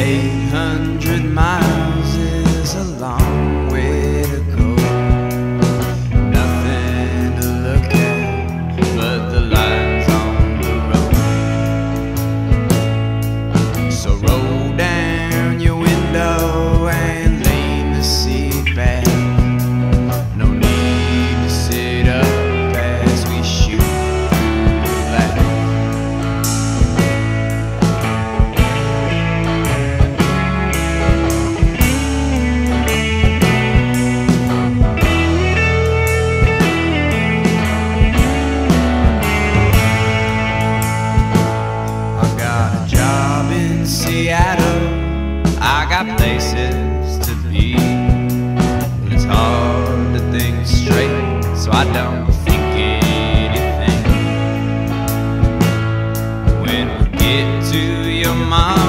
800 miles is a long way to go. Nothing to look at but the lines on the road. So roll down your window and lean the seat back. No need to sit up as we shoot the black. Seattle, I got places to be. Well, it's hard to think straight, so I don't think anything. When we get to your mom